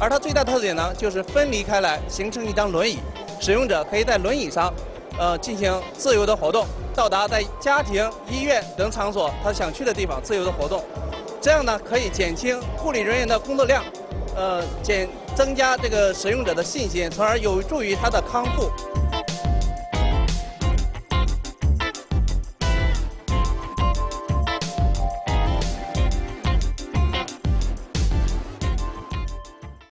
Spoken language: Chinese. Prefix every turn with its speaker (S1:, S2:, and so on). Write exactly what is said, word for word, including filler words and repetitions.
S1: 而它最大特点呢，就是分离开来，形成一张轮椅，使用者可以在轮椅上，呃，进行自由的活动，到达在家庭、医院等场所他想去的地方自由的活动。这样呢，可以减轻护理人员的工作量，呃，减增加这个使用者的信心，从而有助于他的康复。